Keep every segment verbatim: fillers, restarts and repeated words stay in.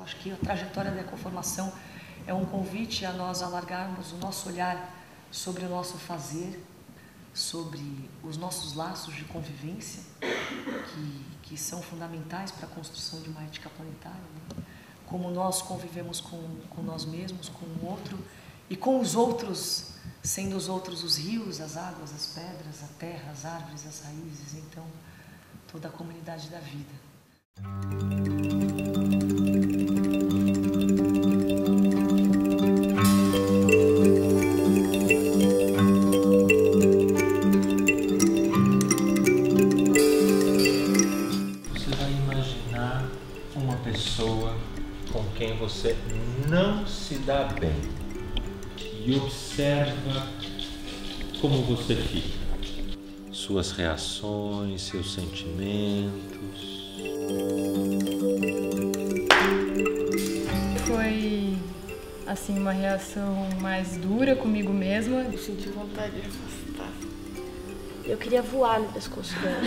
Acho que a trajetória da ecoformação é um convite a nós alargarmos o nosso olhar sobre o nosso fazer, sobre os nossos laços de convivência, que, que são fundamentais para a construção de uma ética planetária, né? Como nós convivemos com, com nós mesmos, com o outro, e com os outros, sendo os outros os rios, as águas, as pedras, a terra, as árvores, as raízes, então toda a comunidade da vida. Você vai imaginar uma pessoa com quem você não se dá bem e observa como você fica, suas reações, seus sentimentos. Foi assim uma reação mais dura comigo mesma. Eu senti vontade de afastar. Eu queria voar no pescoço dela.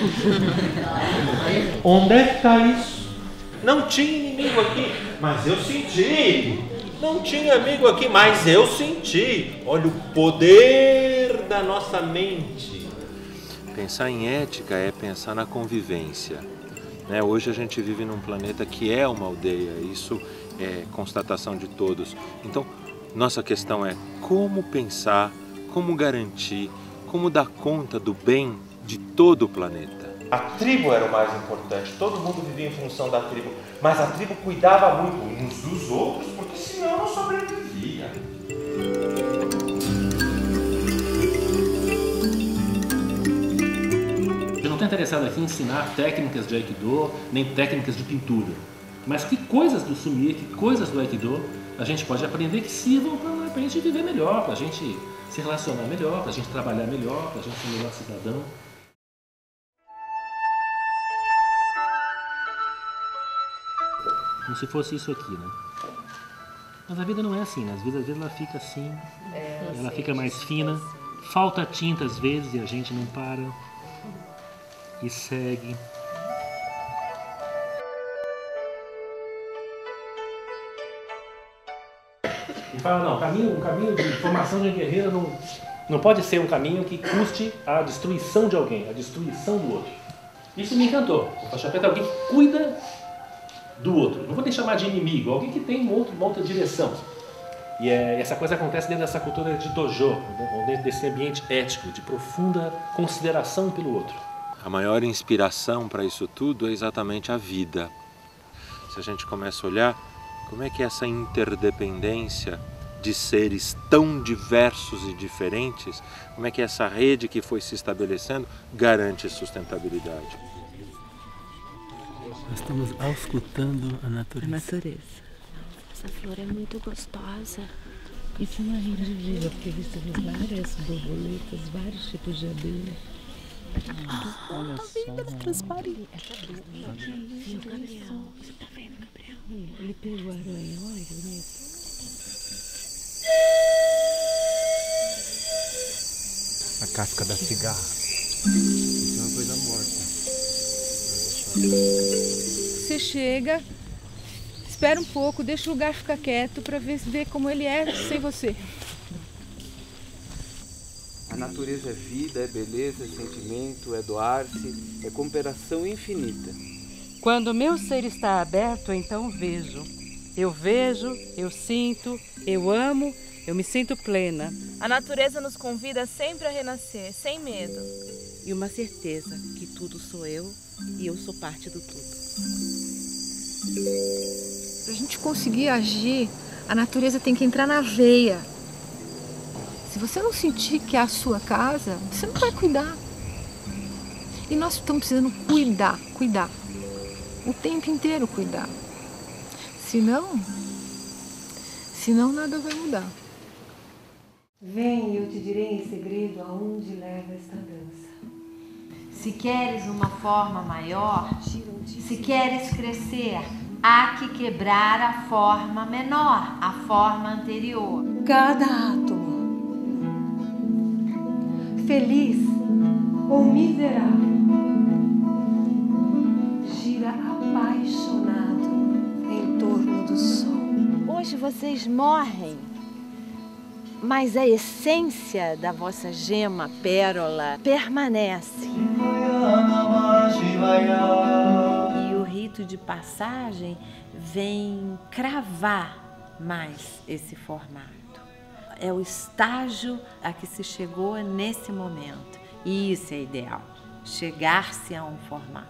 Onde é que está isso? Não tinha inimigo aqui, mas eu senti. Não tinha amigo aqui, mas eu senti. Olha o poder da nossa mente. Pensar em ética é pensar na convivência. Né? Hoje a gente vive num planeta que é uma aldeia, isso é constatação de todos. Então, nossa questão é como pensar, como garantir, como dar conta do bem de todo o planeta. A tribo era o mais importante, todo mundo vivia em função da tribo, mas a tribo cuidava muito uns dos outros, porque senão não sobrevivia. Eu não estou interessado aqui em ensinar técnicas de Aikido, nem técnicas de pintura, mas que coisas do Sumi, que coisas do Aikido a gente pode aprender que sirvam para a gente viver melhor, para a gente se relacionar melhor, para a gente trabalhar melhor, para a gente ser um melhor cidadão. Como se fosse isso aqui, né? Mas a vida não é assim, né? Às vezes, às vezes ela fica assim, é, ela sei, fica mais fina, assim. Falta tinta às vezes e a gente não para e segue. E fala, não, caminho, um caminho de formação de guerreiro não, não pode ser um caminho que custe a destruição de alguém, a destruição do outro. Isso me encantou. O faixa preta é alguém que cuida do outro. Não vou nem chamar de inimigo, alguém que tem uma outra, uma outra direção. E é, essa coisa acontece dentro dessa cultura de dojo, dentro desse ambiente ético, de profunda consideração pelo outro. A maior inspiração para isso tudo é exatamente a vida. Se a gente começa a olhar, como é que essa interdependência de seres tão diversos e diferentes, como é que essa rede que foi se estabelecendo garante sustentabilidade? Nós estamos auscultando a natureza. A natureza. Essa flor é muito gostosa. Isso é uma rede viva, porque você vê várias borboletas, vários tipos de abelha. Ah, olha só. Transparente. Viu, Gabriel? Você tá vendo, Gabriel? Ele pegou a aranha, olha que bonito. A casca da cigarra. Isso é uma coisa morta. Você chega, espera um pouco, deixa o lugar ficar quieto para ver, ver como ele é sem você. A natureza é vida, é beleza, é sentimento, é doar-se, é cooperação infinita. Quando o meu ser está aberto, então vejo. Eu vejo, eu sinto, eu amo, eu me sinto plena. A natureza nos convida sempre a renascer, sem medo. E uma certeza que tudo sou eu e eu sou parte do tudo. Para a gente conseguir agir, a natureza tem que entrar na veia. Se você não sentir que é a sua casa, você não vai cuidar. E nós estamos precisando cuidar, cuidar. O tempo inteiro cuidar. Senão, senão nada vai mudar. Vem, eu te direi em segredo aonde leva esta dança. Se queres uma forma maior, se queres crescer, há que quebrar a forma menor, a forma anterior. Cada átomo, feliz ou miserável, gira apaixonado em torno do sol. vocês morrem, mas a essência da vossa gema pérola permanece. E o rito de passagem vem cravar mais esse formato. É o estágio a que se chegou nesse momento. E isso é ideal, chegar-se a um formato.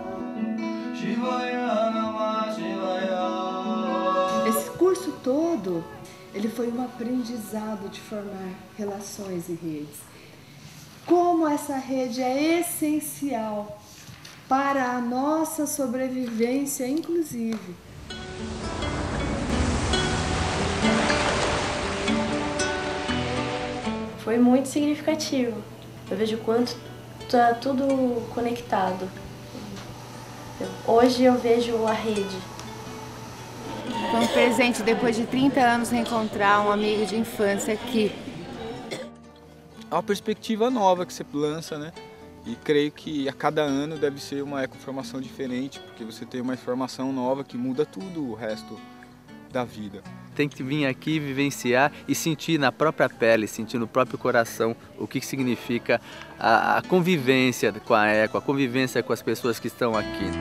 Esse curso todo, ele foi um aprendizado de formar relações e redes. Como essa rede é essencial para a nossa sobrevivência, inclusive. Foi muito significativo. Eu vejo o quanto está tudo conectado. Hoje eu vejo a rede. Foi um presente depois de trinta anos reencontrar um amigo de infância aqui. É uma perspectiva nova que você lança, né? E creio que a cada ano deve ser uma ecoformação diferente, porque você tem uma informação nova que muda tudo o resto da vida. Tem que vir aqui, vivenciar e sentir na própria pele, sentir no próprio coração o que significa a, a convivência com a eco, a convivência com as pessoas que estão aqui.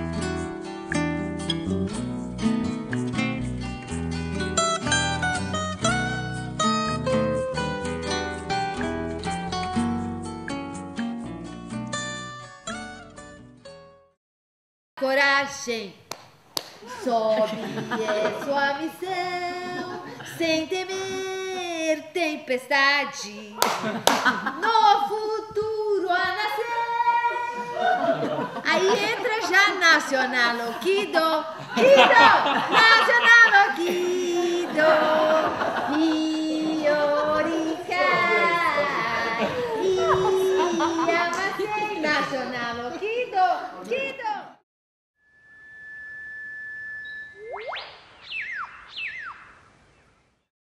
Coragem, sobe, é sua missão, sem temer tempestade, no futuro a nascer. Aí entra já Nacional Okido, Kido, Nacional Okido, Iorikai, Iamase, Nacional Okido, Kido.